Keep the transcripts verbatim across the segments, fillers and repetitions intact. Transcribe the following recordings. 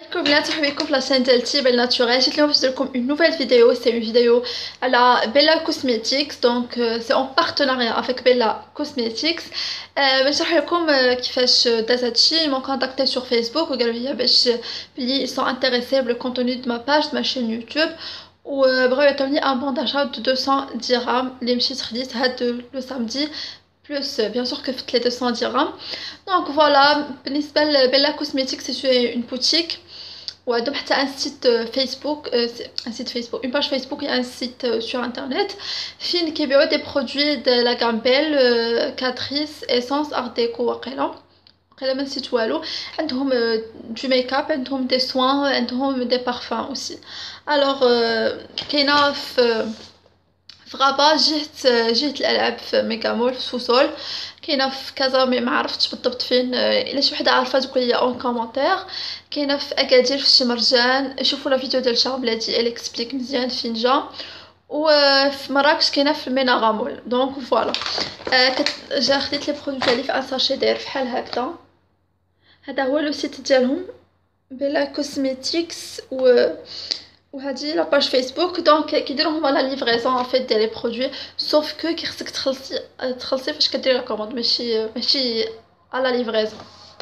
Comme là, tu avec la chaîne Delty Belle Naturelle, j'ai envie de comme une nouvelle vidéo. C'est une vidéo à la Bella Cosmetics, donc euh, c'est en partenariat avec Bella Cosmetics. Euh, باش نشرح لكم euh, كيفاش داز هادشي. Ils m'ont contacté sur Facebook وقالوا لي باش بلي ils sont intéressés par le contenu de ma page, de ma chaîne YouTube. وبغاو يعطوني un bon d'achat de deux cents dirhams اللي مشيت خديت هاد le samedi. Plus bien sûr que les deux cents dirhams. Donc voilà, بالنسبة لبella Cosmetics, c'est une boutique. Ouais, donc tu as un site Facebook, euh, un site Facebook, une page Facebook et un site euh, sur internet. Fin qui vend des produits de la gamme Belle, euh, Catrice, Essence, Art Deco, وقيلا. وقيلا ما نسيت والو. عندهم euh, du make-up, عندهم des soins, عندهم des parfums aussi. Alors euh, كاينه في في غابة جهة جهة الألعاب في ميغامول في سوسول. كاينه في كازا مي معرفتش بالضبط فين. الا شي وحده عارفه تقول لي اون كومونتير. كاينه في اكادير في شي مرجان. شوفوا لا فيديو ديال شهر بلاتي ال اكسبليك مزيان فين جا. وفي مراكش كاينه في الميناغامول. دونك فوالا جا خديت لي برودوي ديالي في ان ساشي داير فحال هكذا. هذا هو لو سيت ديالهم بلا كوزميتيكس. و وهذه لا باج فيسبوك. دونك كيديروا هما لا ليفريزون ان فيت ديال لي برودوي، سوف كو كي خصك تخلصي تخلصي فاش كديري لا كوموند، ماشي ماشي على ليفريزون.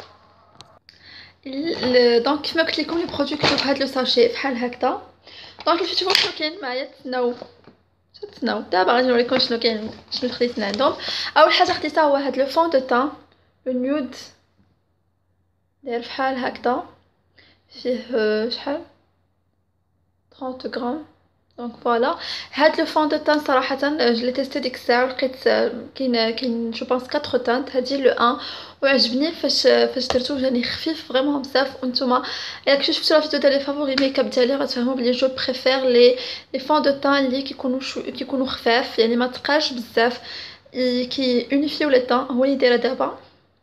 دونك كيما قلت لكم لي برودوي كتبوا في هذا لو ساشي فحال هكذا. دونك اللي تشوفوا شنو كاين معايا تسناو تسناو دابا غادي نوريكم شنو كاين شنو خديت من عندهم. اول حاجه خديتها هو هذا لو فون دو تان لو نيود داير فحال هكذا، فيه شحال ثلاثين غرام. دونك فوالا هاد لو فون دو تان صراحه جو لي تيستي ديك الساعه ولقيت كاين كاين جو بونس أربعة تانت. هادي لو واحد وعجبني فاش فاش درتو جاني خفيف فريمون بزاف. وانتما الا كنتو شفتو لا فيديو ديال لي فافوري ميكاب ديالي غتفهموا بلي جو بريفير لي لي فون دو تان اللي كيكونوا شو كيكونوا خفاف، يعني ما تقاش بزاف، كي يونيفيو لي تان. هو اللي دايره دابا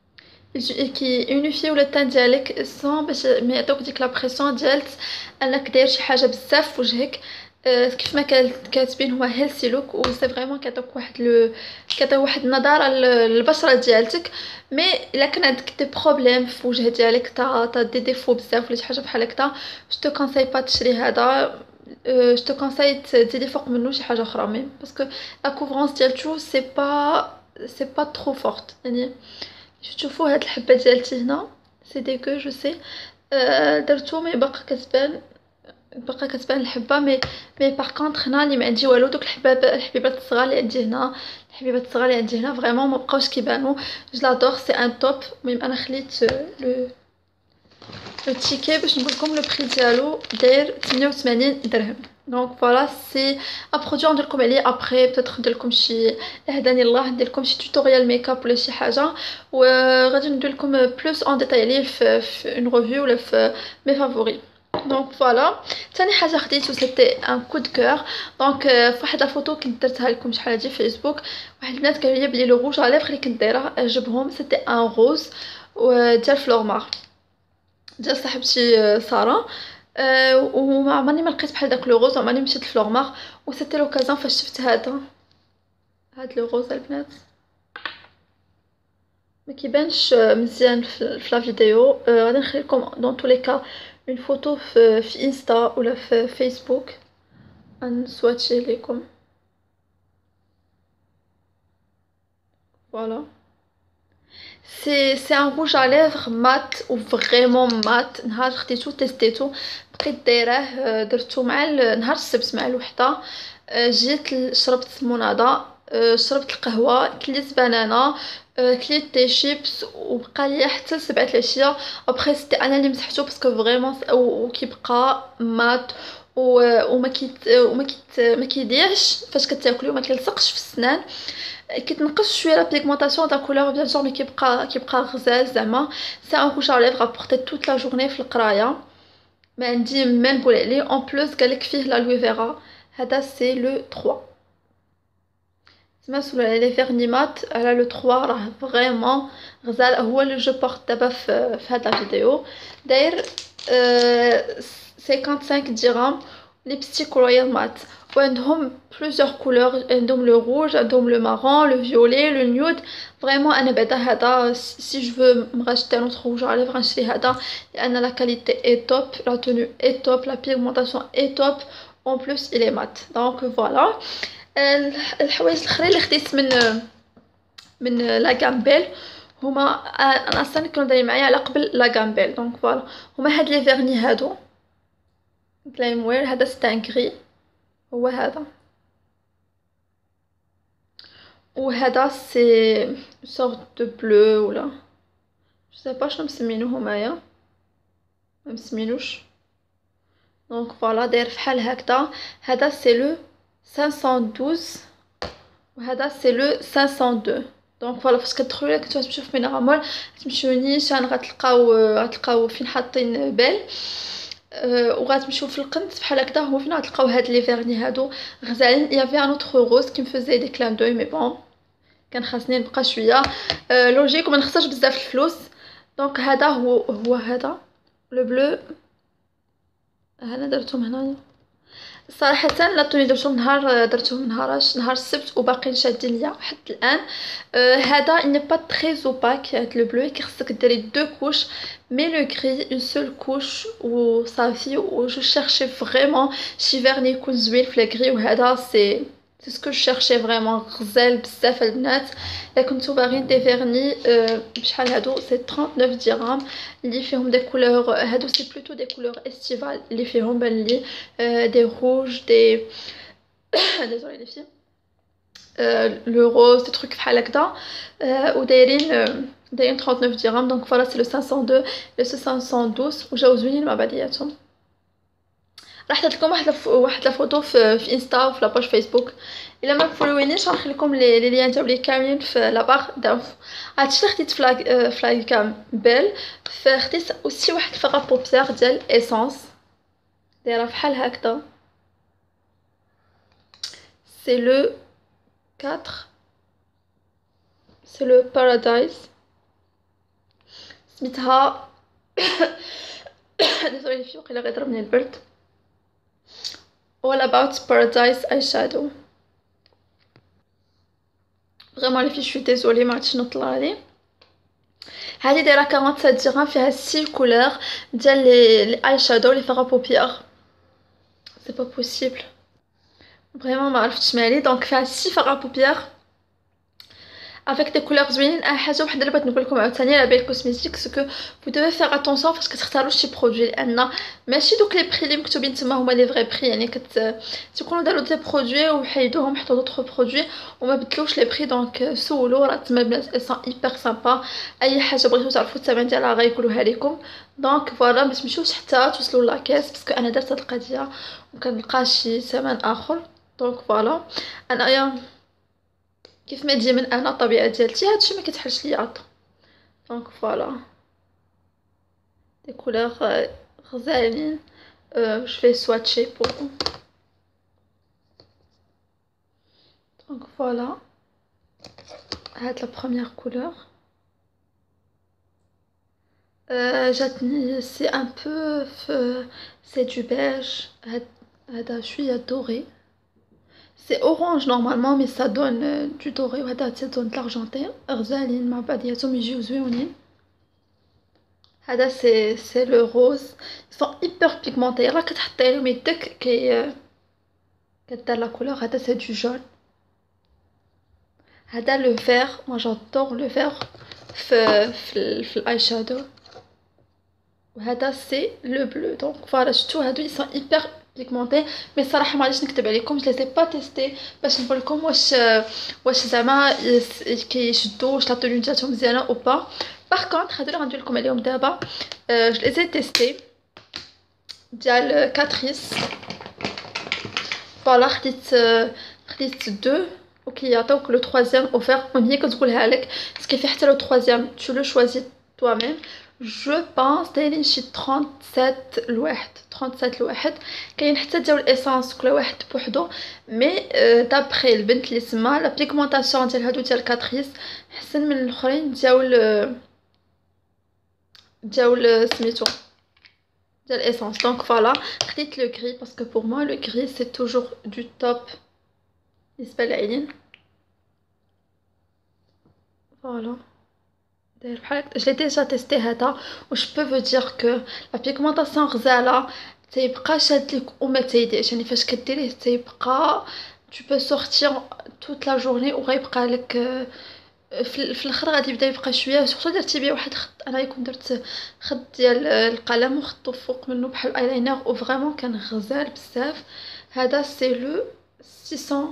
كي يونيفيو لو تان ديالك سون باش ما يعطوك ديك لا بريسيون ديال انك داير شي حاجه بزاف في وجهك. أه كيف ما كاتبين هو هيلثي لوك، و سي فريمون كيعطوك واحد لو كيعطيو واحد النضاره للبشره ديالتك. مي الا كان عندك دي بروبليم في وجه ديالك تا تا دي ديفو بزاف ولا شي حاجه بحال هكذا، جو تو كونساي با تشري هذا. جو تو كونساي تزيدي فوق منه شي حاجه اخرى، مي باسكو لا كوفرونس ديالتو سي با سي با ترو فورت. يعني شوفوا هاد الحبه ديالتي هنا سي ديكو جو سي. أه درتو مي باقا كتبان باقا كتبان الحبه. مي مي باغ كونطخ هنا اللي ما عندي والو، دوك الحباب الحبيبات الصغار اللي عندي هنا الحبيبات الصغار اللي عندي هنا فريمون ما بقاوش كيبانوا. جو لادور سي ان توب. المهم انا خليت لو لو تيكي باش نقول لكم لو بري ديالو داير ثمانية وثمانين درهم. دونك فوالا سي ا برودوي ندير لكم عليه ابري بيتيتر ندير لكم شي هداني الله ندير لكم شي توتوريال ميكاب ولا شي حاجه، وغادي ندير لكم بلوس اون ديتاي عليه في, في اون ريفيو ولا في مي فافوري. دونك فوالا ثاني حاجه خديتو سيتي ان كود كور. دونك في واحد لا فوتو كنت درتها لكم شحال هادي في فيسبوك، واحد البنات قالوا لي بلي لو روج على ليفر اللي كنت دايره عجبهم. سيتي ان روز ديال فلورمار ديال صاحبتي ساره. أه وما عمرني ما لقيت بحال داك لو روز، عمرني مشيت لفلورمار وسيتي لوكازيون فاش شفت هذا هاد لو روز. البنات ما كيبانش مزيان في لا فيديو. أه غادي نخلي لكم دون تو لي كا اون فوتو في, في انستا ولا في فيسبوك نسواتشي لكم. فوالا سي سي ان روج ا ليفر مات و فريمون مات. نهار خديتو تيستيتو بقيت دايراه درتو مع نهار السبت مع الوحده. جيت شربت مناضه، شربت القهوه، كليت بنانه، كليت تي شيبس، وبقى لي حتى سبعة العشيه. ابري سيتي انا اللي مسحتو باسكو فريمون وكيبقى مات وما كيت وما كيت ما كيضيعش فاش كتاكلو، ما كيلصقش في السنان، كيتنقص شويه لا بيغمونطاسيون دا كولور بيان سور، مي كيبقى كيبقى غزال زعما. سي ان روج ا ليفر ابورتي توت لا جورني في القرايه، ما عندي ما نقول عليه. اون بلوس قالك فيه لالوي فيرا. هذا سي لو ثلاثة. سمعتوا على لي فيرنيمات على لو ثلاثة راه فريمون غزال. هو اللي جو بورت دابا في, في هذا الفيديو داير أه خمسة وخمسين درهم ليبستيك رويال مات. وعندهم plusieurs couleurs عندهم le rouge عندهم le marron le violet le nude vraiment انا بعدا هذا si je veux نغشتي un autre rouge à lèvres غنشري هذا لان la qualité est top la tenue est top la pigmentation est top en plus il est mat donc voilà. الحوايج الاخرين اللي خديت من من لا غامبيل هما انا اصلا كانوا دايرين معايا على قبل لا غامبيل دونك فوالا هما هاد لي فيرني هادو جليم وير هذا ستان غري هو هذا وهذا سي سورت دو بلو ولا جو سي با شنو مسمينو همايا ما مسمينوش دونك فوالا داير فحال هكذا هذا سي لو خمسمية واثناش وهذا سي لو خمسمية واثنين دونك فوالا فاش كتدخلوا كنتو تمشيو في مينرامول تمشيو نيشان غتلقاو غتلقاو فين حاطين بال أه وغتمشيو في القنت بحال هكذا هو فين غتلقاو هاد لي فيرني هادو غزالين يافي ان اوتر روز كي مفزاي دي كلام دوي مي بون كان خاصني نبقى شويه أه لوجيك وما نخسرش بزاف الفلوس دونك هذا هو هو هذا لو بلو انا درتهم هنايا صراحه لا طوني درتهم نهار درتهم نهاراش نهار السبت وباقيين شادين ليا حتى الان أه هذا ني با تري اوباك هاد لو بلو كيخصك ديري دو كوش مي لو غري اون سول كوش و صافي و جو شيرشي فريمون شي فيرني يكون زوين في الغري وهذا سي سي سكو جو شيرشي فريمون غزال بزاف البنات الا كنتو باغيين دي فيرني أه بشحال هادو سي ثلاثة وثلاثين درهم اللي فيهم دي كولور هادو سي بلوتو دي كولور استيفال اللي فيهم بان لي أه دي روج دي ديزولي لي في أه لو روز دي تروك بحال هكذا أه ودايرين أه دايرين ثلاثة وثلاثين درهم دونك فوالا سي لو خمسمية واثنين لو خمسمية واثناش وجاو زوينين مع بعضياتهم. راح درت لكم واحد واحد الفوتو في, في انستا وفي لاباج فيسبوك الا ما فولوينيش غنخلي لكم لي لي ليان ديالهم كاملين في لاباغ دانفو. هادشي اللي خديت في في لا كامبيل فخديت اوسي واحد الفغا بوبيير ديال ايسونس دايره بحال هكذا سي لو أربعة سي لو بارادايس سميتها ديزولي في وقيلا غيضربني البرد all about paradise eyeshadow فريمون لي في شوي ديزولي ما عرفتش شنو طلع لي. هذه دايره سبعة وأربعين درهم فيها ستة كولور ديال لي اي شادو لي فيغا بوبيير سي با بوسيبل فريمون ما عرفتش مالي دونك فيها ستة فيغا بوبيير avec des couleurs زوينين. اي حاجه وحده اللي بغيت نقول لكم عاوتاني على بالي الكوسميتيك سكو فو دوفي فيغ اتونسيون فاش كتختاروا شي برودوي لان ماشي دوك لي بري اللي مكتوبين تما هما لي فري بري يعني كت تيكونوا داروا دي برودوي وحيدوهم حطوا دوطخ برودوي وما بدلوش لي بري دونك سولوا راه تما البنات اي سون ايبر سامبا اي حاجه بغيتو تعرفوا الثمن ديالها غيقولوها لكم دونك فوالا ما تمشيوش حتى توصلوا لاكاس باسكو انا درت هاد القضيه وكنلقى شي ثمن اخر دونك فوالا انايا كيف ما تجي من انا الطبيعه ديالتي هادشي ما كيتحلش ليا عطا دونك فوالا دي كولور غزالين جو في سواتشي بور دونك فوالا هاد لا بروميير كولور جاتني سي ان بو سي دو بيج هذا شويه دوري c'est orange normalement mais ça donne euh, du doré وهذا تدون de l'argentin غزالين مع بعضياتهم يجيو زويونين. هذا سي سي لو روز سون hyper pigmentés راه كتحطي لهم يدك كي كدار لا كولور. هذا سي دو جون هذا لو فير moi j'adore لو فير في في, في الاي شادو وهذا سي لو بلو دونك فوالا شفتوا هادو ils sont hyper بيغمونطي مي صراحه ما غاديش نكذب عليكم جو لي با تيستي باش نقول لكم واش واش زعما كيشدوا واش لا طوني ديالهم مزيانه او با. باغ كونطخ هادو اللي غندير لكم عليهم دابا جو لي زي تيستي ديال كاتريس فوالا خديت خديت دو وكيعطيوك لو ترويزيام اوفر المهم هي كتقولها لك سكي في حتى لو ترويزيام تو لو شوازي توا ميم جو بونس دايرين شي سبعة وثلاثين لواحد سبعة وثلاثين لواحد كاين حتى ديال الاسانس كل واحد بوحدو مي دابري البنت اللي سما لا بيغمونطاسيون ديال هادو ديال كاتريس احسن من الاخرين ديال ديال سميتو ديال الاسانس. دونك فوالا خديت لو غري باسكو بور موا لو غري سي توجور دو توب بالنسبه للعين. فوالا داير بحال هكا. جلي ديجا تيستي هذا و جو بو فو دير كو لا بيغمونطاسيون غزاله تيبقى شاد ليك وما تيضيعش، يعني فاش كديريه تيبقى tu peux sortir toute la journée و غيبقى لك في, في الاخر غادي يبدا يبقى شويه. سورتو درتي بيه واحد خط، انا كنت درت خط ديال القلم وخطو فوق منه بحال الايلاينر و فريمون كان غزال بزاف. هذا سي لو ستمية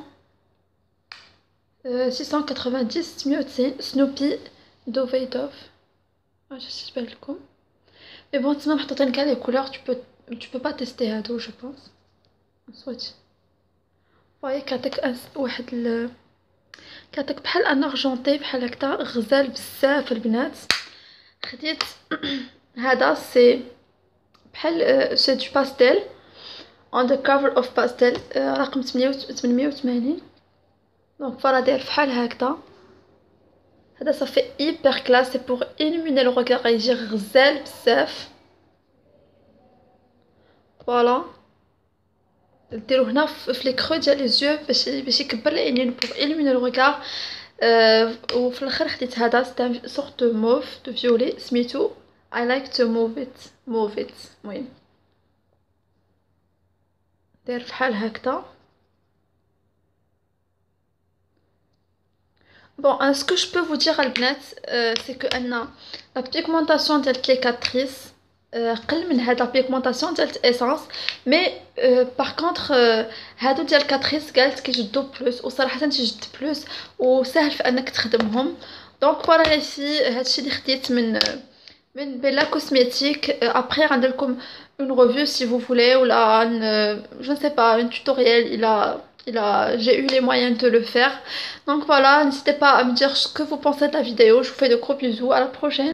ستمية وتسعين ستمية وتسعين سنوبي دوفيدوف. واش تبان لكم؟ مي بون تما محطوطين كاع لي كولور. tu peux tu peux pas tester هادو جو بونس صوتي. فوايا كاتك واحد ال... كاتك بحال ان ارجونتي بحال هكذا غزال بزاف البنات. خديت هذا سي بحال سي دو باستيل on the cover of pastel رقم ثمانمية وثمانين. دونك فوالا داير بحال هكذا. هذا صافي hyper classe c'est pour illuminer le regard غيجي غزال بزاف. فوالا ديرو هنا في لي كرو ديال لي زيو باش باش يكبر العينين pour illuminer le regard. أه وفي الاخر خديت هذا سي سورت دو موف دو فيولي سميتو I like to move it move it. المهم داير بحال هكذا. Bon, euh, ce que je peux vous dire البنات euh, c'est que ان لا بيغمونطاسيون ديال كيكاتريس قل من هاد لا بيغمونطاسيون ديال اسانس. مي باغ كونطخ هادو ديال كاتريس قالت كيجدو بلوس وصراحه تيجد بلوس وسهل في انك تخدمهم. دونك فوالا لي في هادشي اللي خديت من من بيلا كوسميتيك. ابري غندير لكم اون ريفيو سي فو فولي ولا جو نسي با اون توتوريال الى Il a, j'ai eu les moyens de le faire. Donc voilà, n'hésitez pas à me dire ce que vous pensez de la vidéo. Je vous fais de gros bisous. À la prochaine.